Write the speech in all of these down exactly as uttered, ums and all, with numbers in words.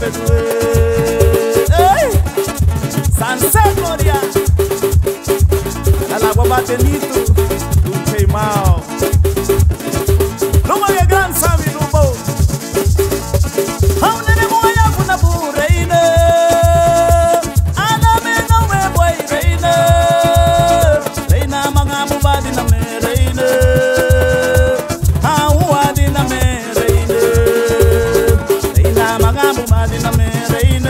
pedue. Hey, Sunset Gloria. La la guapa tenito, un queimao. Lumo de gran Sami Lumo. Aún ne moya kuna bureine. Ana me no me voy reine. Reina manga mubadi na me reine. Au adi na me reine. Reina manga mubadi na me reine.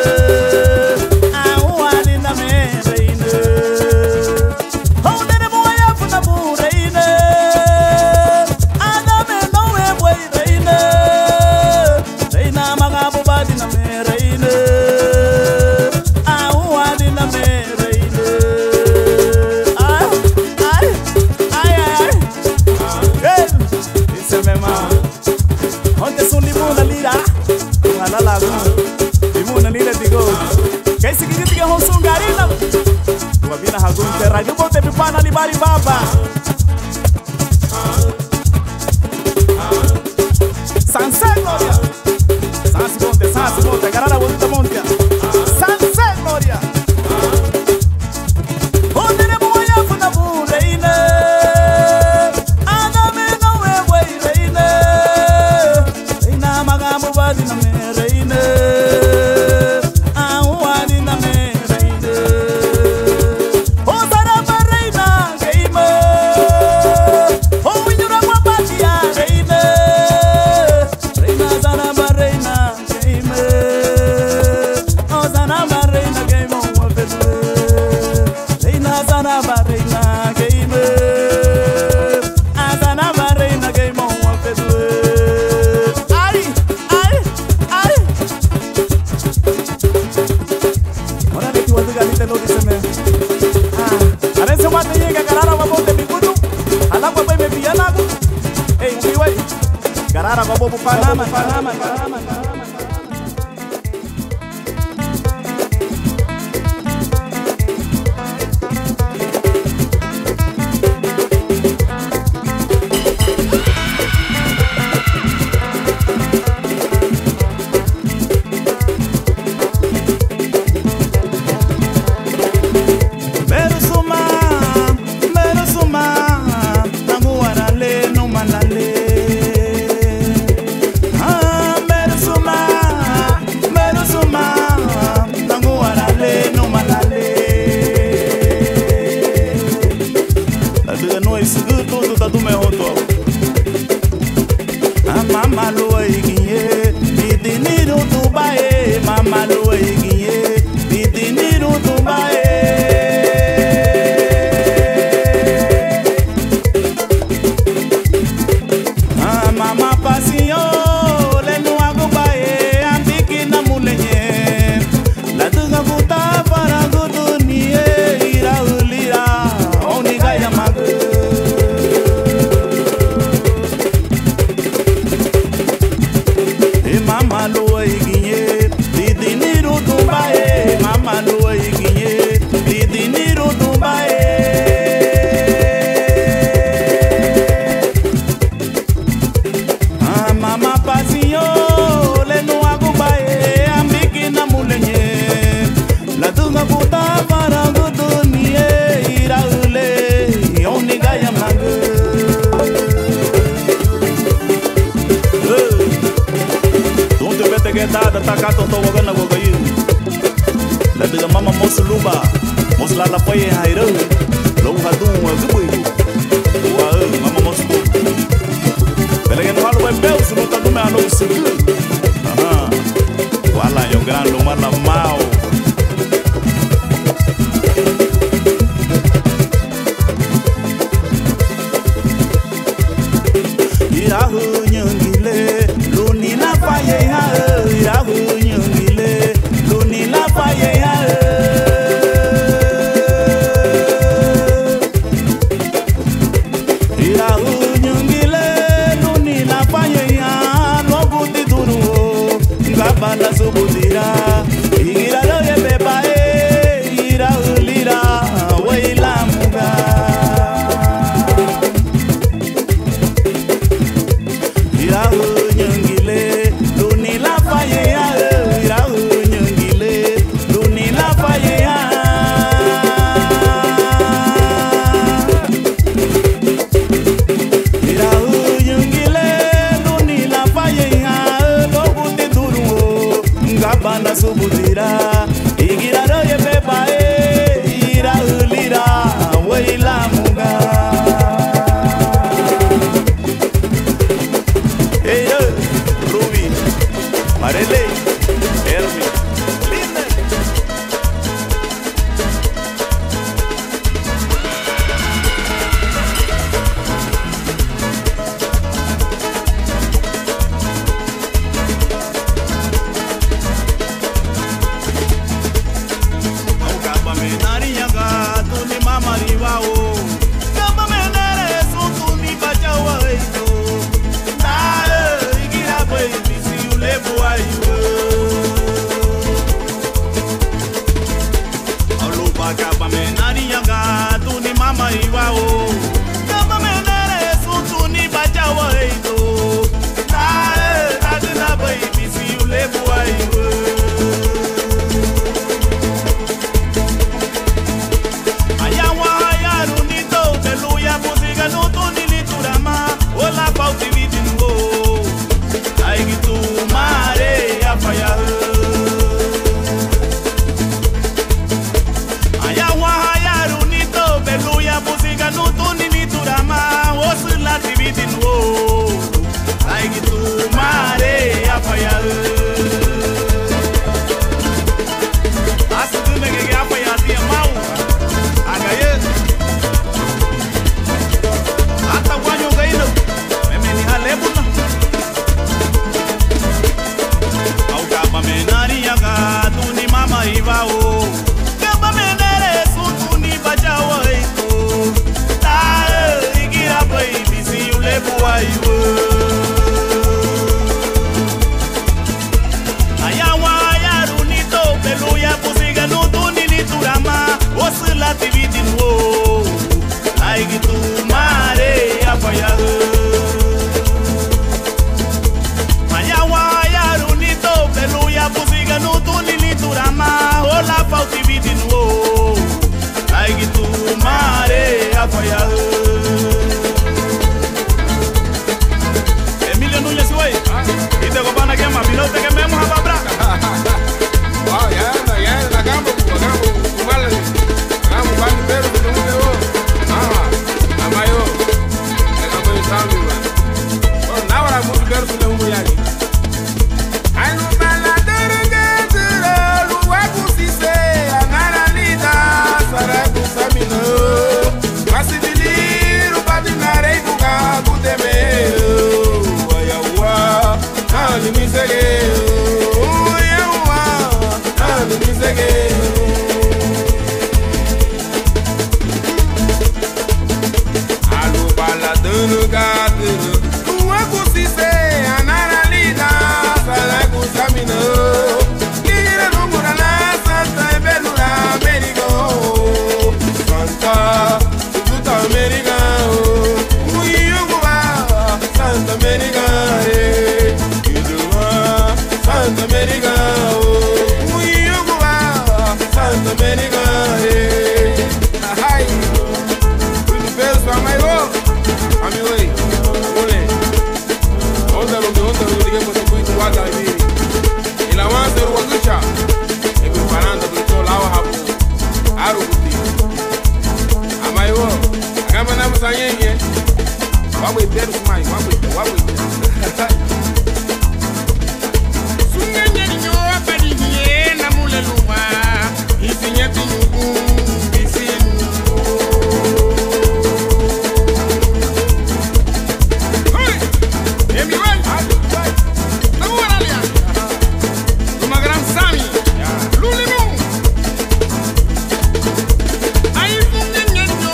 Au adi na me reine. Aún ne moya kuna bureine. Ana me no me voy reine. Reina manga mubadi na me reine. Au adi na me reine. Ay, ay, ay, ay. Hey, dice mema. Onde son limuna lira. Ala lago. Limuna lira digo. Quem se quiser que eu sou garina. Tua vida ragun terra de bote pipana libari baba. Sunset Gloria. Sansi monte, sansi monte, garara bonita monte. Sunset Gloria. Onde ne moya kuna bureine. Ana me no me voy reine. Reina maga mubadi na me reine. Au adi na me reine. O sarama reina geime. O winyura mabati ya reine. Reina sarama reina geime. O sarama reina geime o wafedwe. Reina sarama reina geime. A sarama reina geime o wafedwe. Ai, ai, ai. Ora de que o galita no dice me. Ah, arese o mate llega garara wa bote bigudu. Ala kwa me piana. Ei, ubiwe. Garara wa bobo Panama, Panama, Panama, Panama. Meru suma, meru suma, nangu warale no manale. Ah, meru suma, meru suma, nangu warale no manale. La diga no es good todo ta tu me hoto. Ah, mama lo igiye, bidiniru tu bae, mama lo igiye, bidiniru tu bae. Ah, mama pasio le no hago bae ambiki na mulenye la tuga buta para gudunie ira ulira oniga ya mag e mama lo iginye didiniru tumbae mama lo iginye didiniru tumbae. Ah, mama pasio le no hago bae ambiki na mulenye la tunga buta para gudunie ira ule oniga ya mag. Don't you better get out the takato to wagana wagayu. La diga mama mosuluba mosla la paye hairo lo hadu wa gubu wa mama moslu pele no halo bel sulu ta do me alo sulu aha wala yo gran lo mala mau irahu nyungile luni la paye ha irahu nyungile luni la paye ha. Irahu nyungile luni la paye ha logu ti duru ngabala subudira igira lo ye bebae irahu lira weila muga. Irahu nyungile luni la paye ha na subutira igira roye pepa e ira ulira weila muga hey yo Ruby Marele Hermi Linde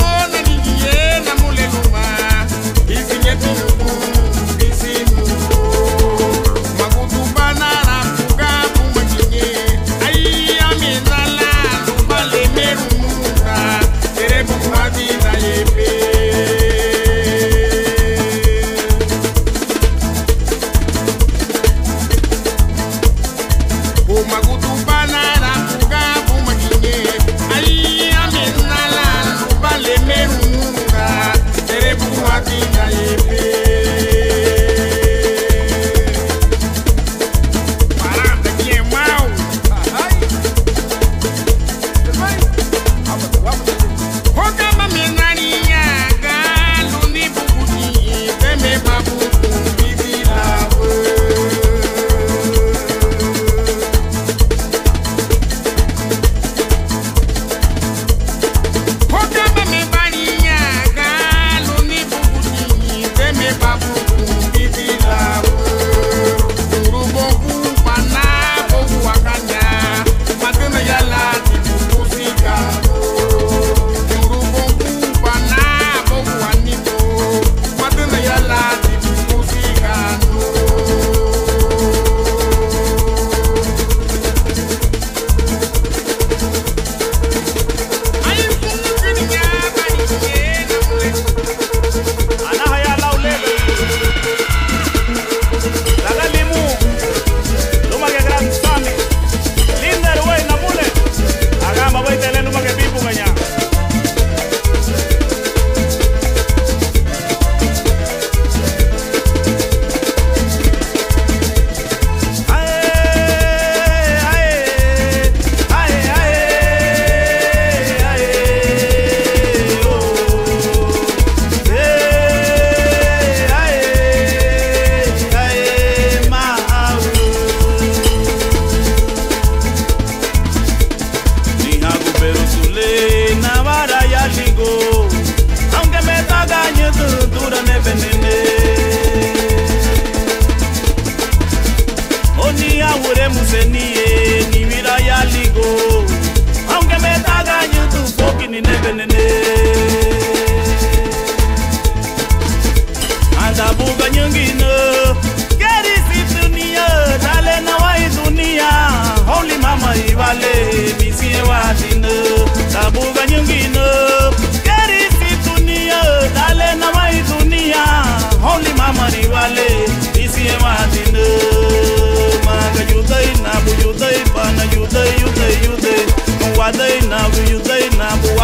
Thank you.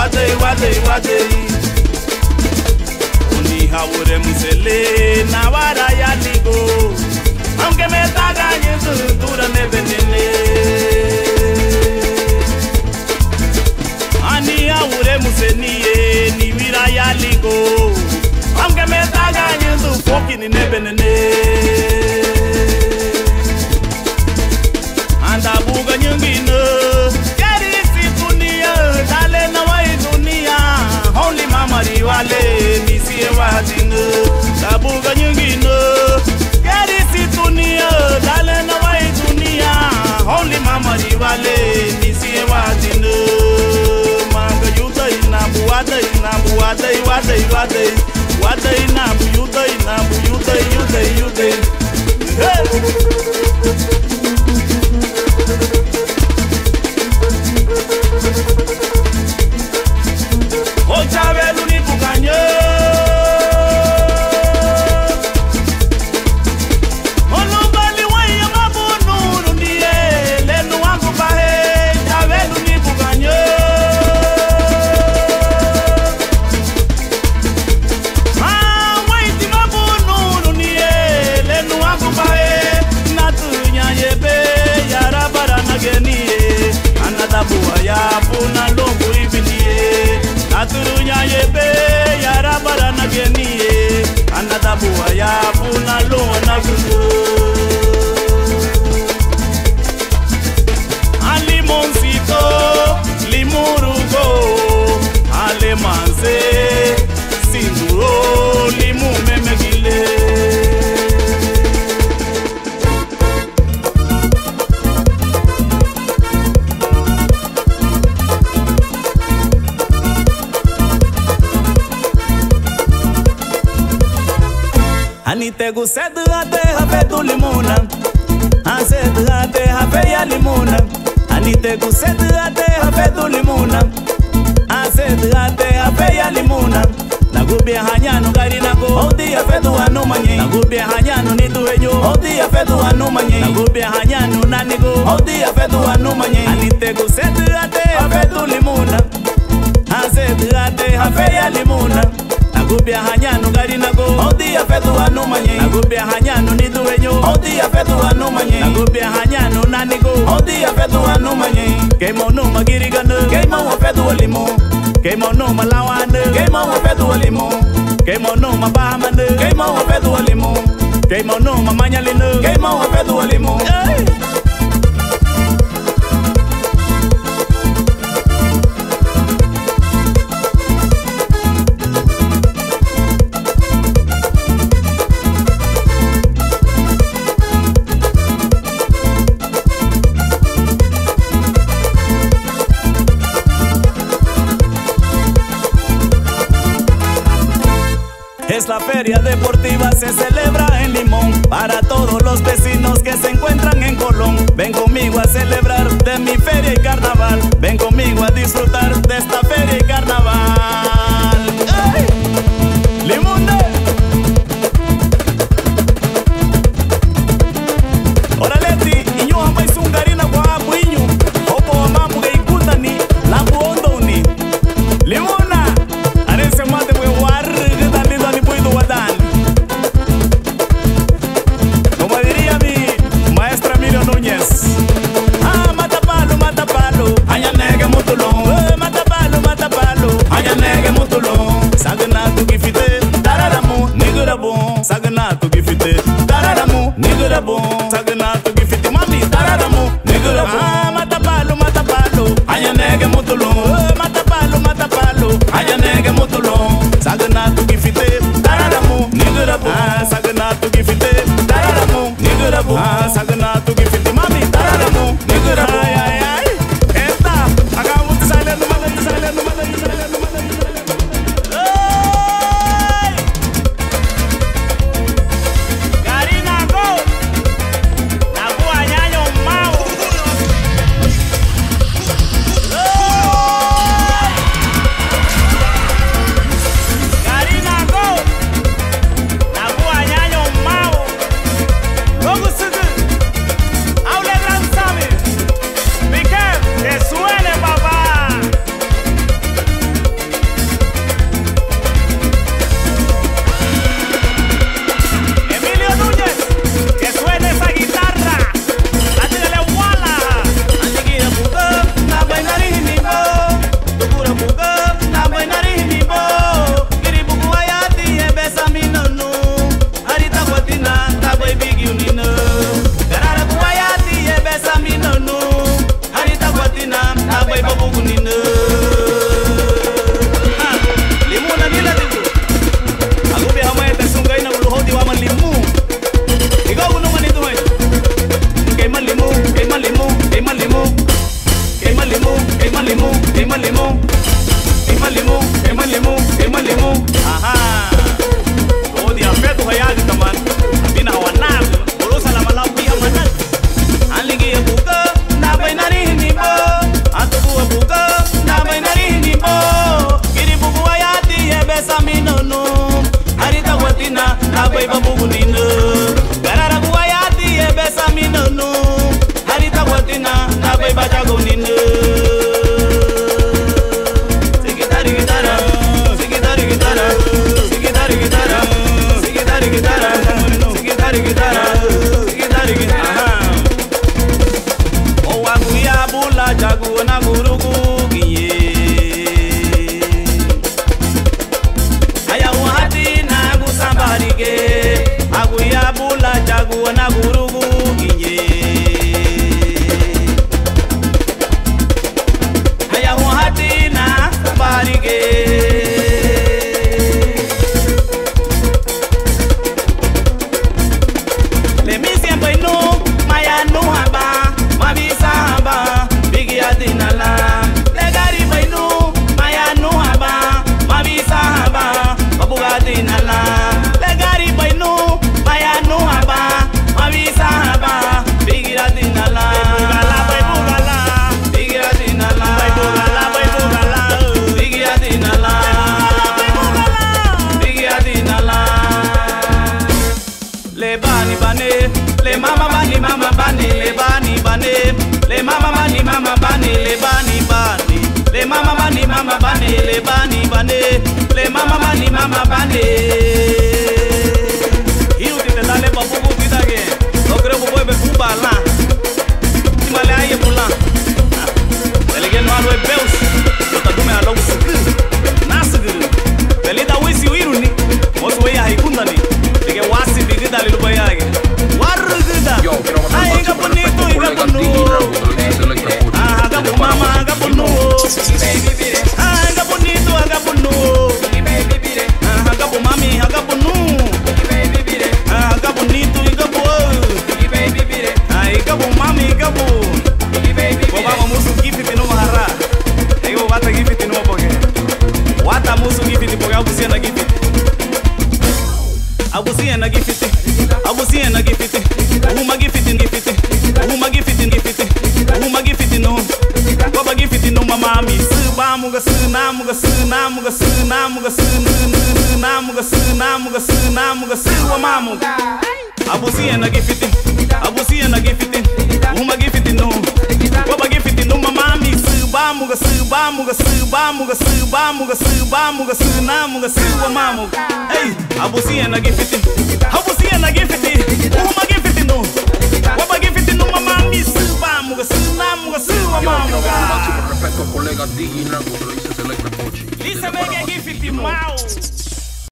wadei, wadei, wadei. Uni haure musele na wara ya ligo. Aunque me taga yesu dura ne benene. Ani haure musenie ni wira ya ligo. Aunque me taga yesu foki ni ne benene. Anda buga nyungino. Only mama riwale ni siye wadino Tabuga nyungino Geri si dunia Dale na wai dunia Only mama riwale ni siye wadino Manga yuta inabu wada inabu wada wada wada Wada inabu yuta inabu yuta yuta yuta Hey! O chavelu ni bukanyo Olubali waya mabunu nundiye Lenu wangu bahe Chavelu ni bukanyo Ah, waiti mabunu nundiye Lenu wangu bahe Natunya yebe Yarabara nageniye Anadabuwa yabu na longu ibiniye Aturunya yebe yarabara na geniye Anadabuwa yabu na loa na gugu Alimonzito limurugo Alemanze sinduro limu memegile Anite gused ate have tu limona Ased ate have ya limona Anite gused ate have tu limona Ased ate have ya limona Nagubia hanyano gari nago Odi have tu anu manye Nagubia hanyano ni tu enyo Odi have tu anu manye Nagubia hanyano nanigo Odi have tu anu manye Anite gused ate have tu limona Ased ate have ya limona Nagubia hanyano gari nago Odi afetu anu manye Nagubia hanyano ni duenyo Odi afetu anu manye Nagubia hanyano nanigo Odi afetu anu manye Keimo no magirigano Keimo afetu olimo Keimo no malawane Keimo afetu olimo Keimo no mabahamane Keimo afetu olimo Keimo no mamanyalino Keimo afetu olimo hey! Es la feria deportiva, se celebra en Limón Para todos los vecinos que se encuentran en Colón Ven conmigo a celebrar de mi feria y carnaval Ven conmigo a disfrutar de esta feria y carnaval ¡Ey! ¡Limunde! Oraleti, inyo hamba isungarina kwa abu inyo Opo amamu ga ikundani, lambu ondo ni Limuna, arese mate mwe warri Como diría mi maestra Miriam Núñez Ah, mata palo, mata palo Aya nege mutulon Eh, mata palo, mata palo Aya nege mutulon Sagana tu gifite Tararamu, nigura bon Sagana tu gifite Tararamu, nigura bon Sagana tu gifite Mami, tararamu, nigura bon Ah, mata palo, mata palo Aya nege mutulon Eh, mata palo, mata palo Aya nege mutulon Sagana tu gifite Tararamu, nigura bon Ah, sagana tu gifite Tararamu, nigura bon Ah, sagana tu gifite Mami, tararamu, nigura bon Ay, ay, ay Esta, acabamos de salir no mala, de salir no mala, de salir no mala, de salir no mala Ay Karina, go bane, le mama bani mama bane. Hiu ti te dale pa bubu ti dage, lo creo que voy a cuba lá. Ti male aí pula. Ele que no alo é beus, eu tá do me alo suku, nasugu. Ele da wisi wiruni, mosu we aí kundani. Dige wasi dige dale lu bayage. Waru gida. Ai ga bonito, ga bonito. Ah, ga mama, ga bonito. Ah, ga bonito, ga bonito. Ah, ga mami, ga bonito. Ah, ga bonito, ga bonito. Ai ga mami, ga bonito. Baba musu gifiti no mahara. Ego bata gifiti no poke. Wata musu gifiti poke abusia na gifiti. Abusia na gifiti. Abusia na gifiti. Uma gifiti gifiti. Uma gifiti gifiti. Uma gifiti no. Baba gifiti no mamami. Suba muga suna muga suna muga suna muga suna muga suna muga suna muga suwa mamu. Abusia na gifiti. Abusia na gifiti. Uma gifiti no. Baba gifiti no mamami. Suba muga suba muga suba muga suba muga suba muga suna muga suwa mamu. Hey, abusia na gifiti. Abusia na gifiti. Uma gifiti no. Baba gifiti no mamami. Suba muga suna muga suwa mamu. Respeto colega D J Nago, lo dice Selecta Pochi. Lisa mega gifiti mau.